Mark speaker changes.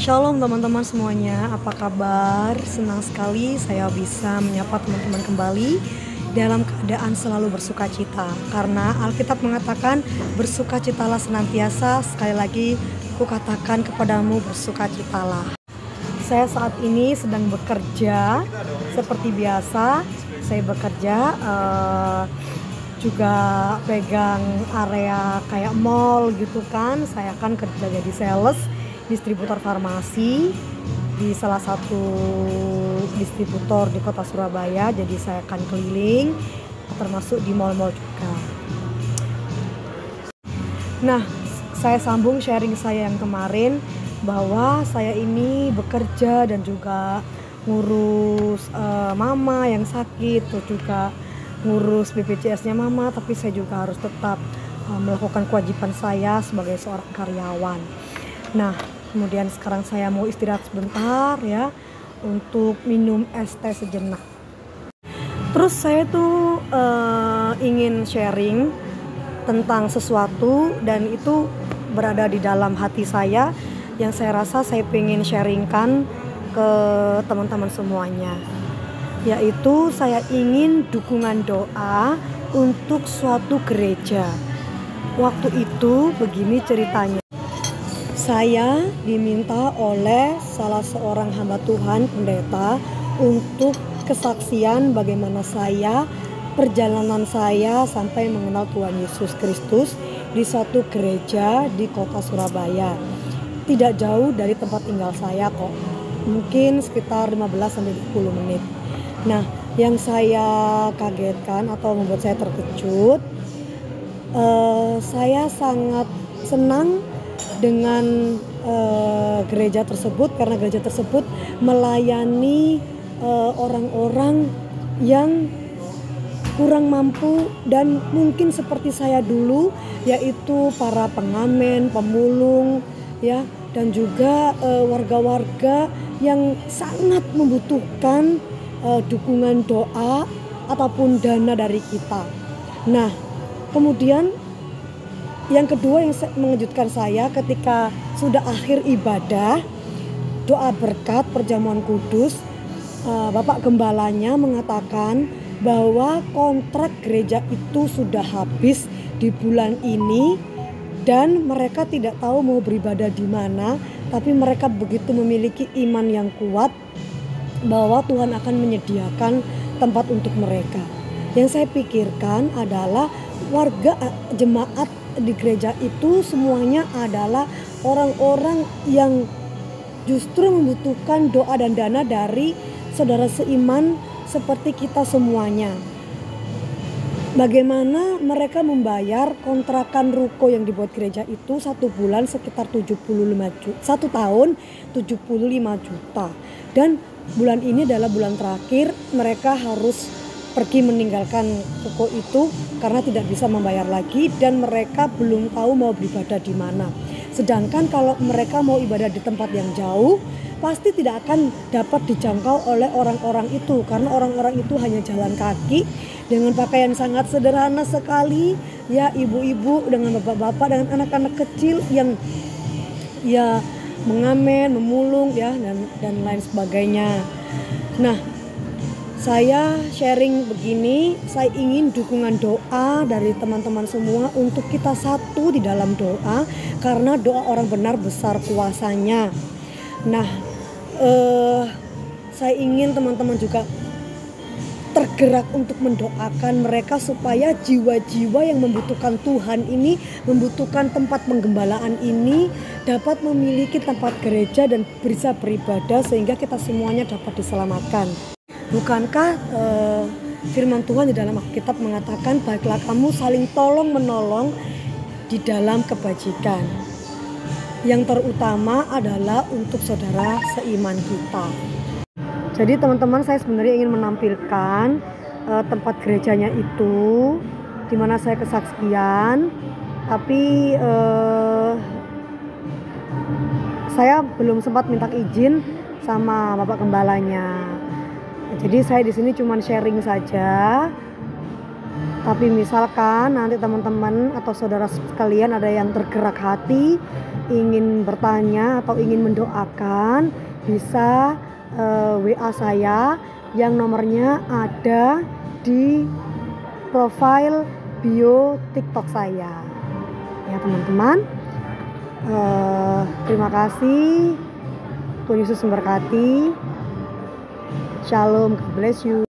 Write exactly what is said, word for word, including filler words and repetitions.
Speaker 1: Shalom teman-teman semuanya, apa kabar? Senang sekali saya bisa menyapa teman-teman kembali dalam keadaan selalu bersuka cita. Karena Alkitab mengatakan bersukacitalah senantiasa, sekali lagi kukatakan kepadamu bersukacitalah. Saya saat ini sedang bekerja seperti biasa, saya bekerja uh, juga pegang area kayak mall gitu kan. Saya kan kerja jadi sales distributor farmasi di salah satu distributor di kota Surabaya. Jadi saya akan keliling termasuk di mall-mall juga. Nah, saya sambung sharing saya yang kemarin bahwa saya ini bekerja dan juga ngurus uh, mama yang sakit, terus juga ngurus B P J S-nya mama, tapi saya juga harus tetap uh, melakukan kewajiban saya sebagai seorang karyawan. Nah, kemudian sekarang saya mau istirahat sebentar ya untuk minum es teh sejenak. Terus saya tuh uh, ingin sharing tentang sesuatu dan itu berada di dalam hati saya yang saya rasa saya pengen sharingkan ke teman-teman semuanya. Yaitu saya ingin dukungan doa untuk suatu gereja. Waktu itu begini ceritanya. Saya diminta oleh salah seorang hamba Tuhan, pendeta, untuk kesaksian bagaimana saya, perjalanan saya sampai mengenal Tuhan Yesus Kristus di suatu gereja di kota Surabaya. Tidak jauh dari tempat tinggal saya kok, mungkin sekitar lima belas sampai dua puluh menit. Nah, yang saya kagetkan atau membuat saya terkejut, uh, saya sangat senang dengan uh, gereja tersebut karena gereja tersebut melayani uh, orang-orang yang kurang mampu dan mungkin seperti saya dulu, yaitu para pengamen, pemulung ya, dan juga uh, warga-warga yang sangat membutuhkan uh, dukungan doa ataupun dana dari kita. Nah, kemudian yang kedua yang mengejutkan saya ketika sudah akhir ibadah doa berkat perjamuan kudus, Bapak Gembalanya mengatakan bahwa kontrak gereja itu sudah habis di bulan ini dan mereka tidak tahu mau beribadah di mana, tapi mereka begitu memiliki iman yang kuat bahwa Tuhan akan menyediakan tempat untuk mereka. Yang saya pikirkan adalah warga jemaat di gereja itu semuanya adalah orang-orang yang justru membutuhkan doa dan dana dari saudara seiman seperti kita semuanya. Bagaimana mereka membayar kontrakan ruko yang dibuat gereja itu satu bulan sekitar tujuh puluh lima juta, satu tahun tujuh puluh lima juta, dan bulan ini adalah bulan terakhir mereka harus pergi meninggalkan toko itu karena tidak bisa membayar lagi dan mereka belum tahu mau beribadah di mana. Sedangkan kalau mereka mau ibadah di tempat yang jauh, pasti tidak akan dapat dijangkau oleh orang-orang itu karena orang-orang itu hanya jalan kaki dengan pakaian sangat sederhana sekali, ya, ibu-ibu dengan bapak-bapak dengan anak-anak kecil yang ya mengamen, memulung ya dan dan lain sebagainya. Nah, saya sharing begini, saya ingin dukungan doa dari teman-teman semua untuk kita satu di dalam doa, karena doa orang benar besar kuasanya. Nah, eh, saya ingin teman-teman juga tergerak untuk mendoakan mereka supaya jiwa-jiwa yang membutuhkan Tuhan ini, membutuhkan tempat penggembalaan ini dapat memiliki tempat gereja dan bisa beribadah sehingga kita semuanya dapat diselamatkan. Bukankah uh, firman Tuhan di dalam Alkitab mengatakan baiklah kamu saling tolong menolong di dalam kebajikan. Yang terutama adalah untuk saudara seiman kita. Jadi teman-teman, saya sebenarnya ingin menampilkan uh, tempat gerejanya itu di mana saya kesaksian, tapi uh, saya belum sempat minta izin sama Bapak Gembalanya. Jadi saya di sini cuma sharing saja. Tapi misalkan nanti teman-teman atau saudara sekalian ada yang tergerak hati ingin bertanya atau ingin mendoakan, bisa uh, W A saya yang nomornya ada di profil bio TikTok saya. Ya teman-teman, uh, terima kasih. Tuhan Yesus memberkati. Shalom, God bless you.